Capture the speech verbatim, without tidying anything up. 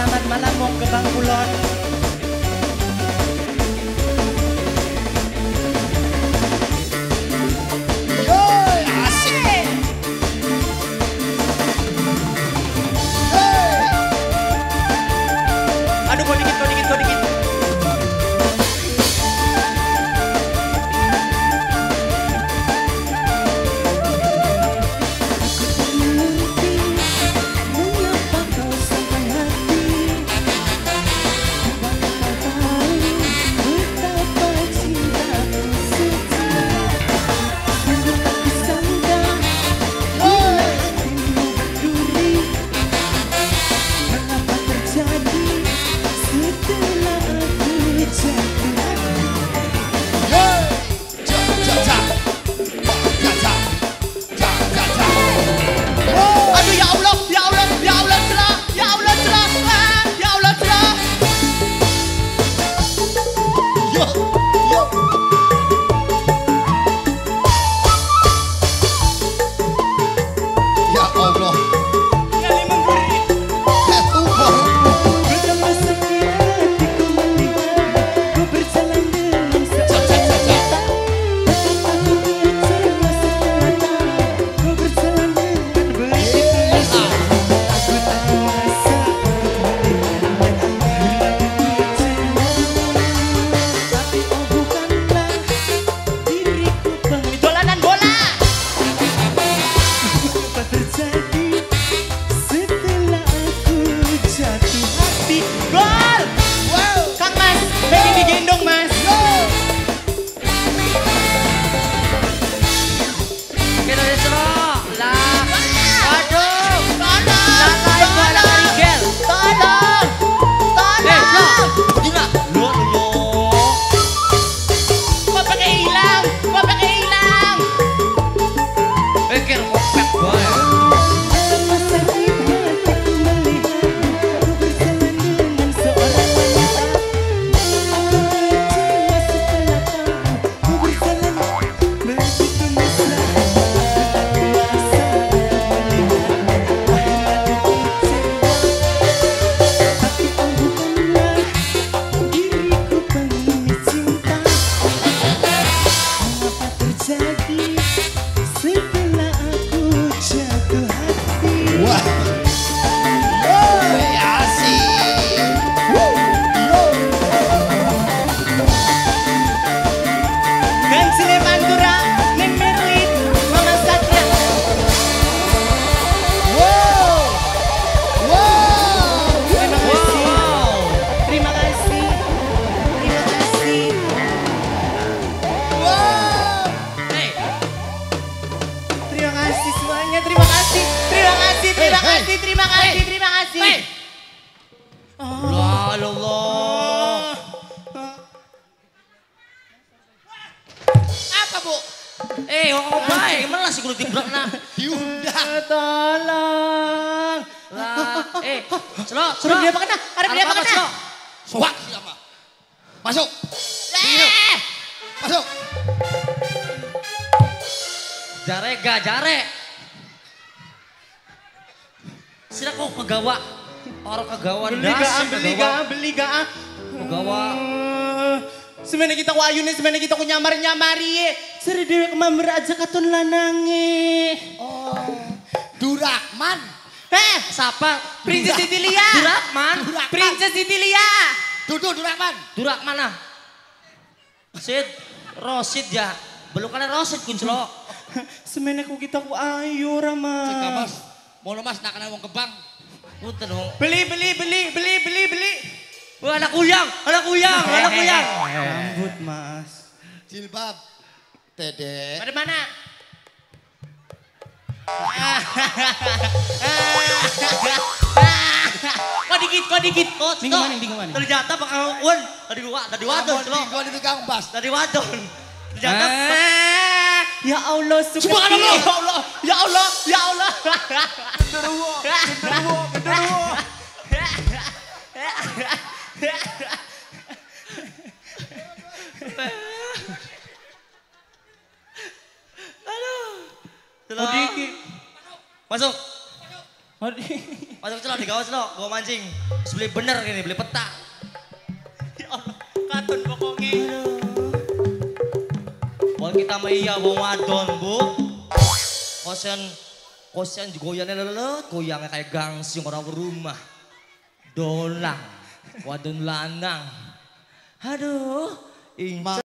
Selamat malam Wong Gebang Kulon. Aduh, kau dikit, kau dikit, kau dikit. Terima kasih, terima kasih. Allah, Allah. Apa bu? Eh, oh baik, malah sih kudu tibrak nah. Diundang. Tolong. Lah, eh, Celo, Suruh dia apa kena? Ada dia apa kena? Soak siapa? Masuk. Eh. Masuk. Jare ga jare. Sira kok kegawa. Orang kegawa Beli ga, beli ga, beli ga. Kegawa. Sebenarnya kita ku ayune, sebenarnya kita ku nyamar-nyamari ye. Seri dewe kemamber aja katon lanange. Oh. Durakman. Eh, Siapa? Princess Sitilia. Durakman. Princess Sitilia. Dudu Durakman. Durakman ah. Sid, Rosid ya. Belum kena Rosid kuncelo. Sebenarnya ku kita ku ayu Rama. Cek mas, mau mas nak kena wong kebang. Punten dong. Beli, beli, beli, beli, beli, beli. Wah, anak kuyang, anak kuyang, anak kuyang. Rambut mas. Jilbab. Tede. Pada mana? Kok dikit, kok dikit. Oh, Minggu mana, minggu mana? Ternyata Bang Aun, tadi gua, tadi wadon, celo. Gua di tukang bas. Tadi wadon. Ternyata Ya Allah, subhanallah. Ya Allah, ya Allah, ya Allah. Genderuwo, genderuwo, genderuwo. Aduh. Dikit. Masuk. Aduh. di. Masuk celok di gawas lo, gua mancing. Terus beli bener gini, beli peta. Ya Allah, katon pokoknya. Wal kita mah iya wong wadon, Bu. Kosen kosen goyangnya lelet, goyangnya kayak gangsing orang rumah. Dolang, wadon lanang. Aduh, incer.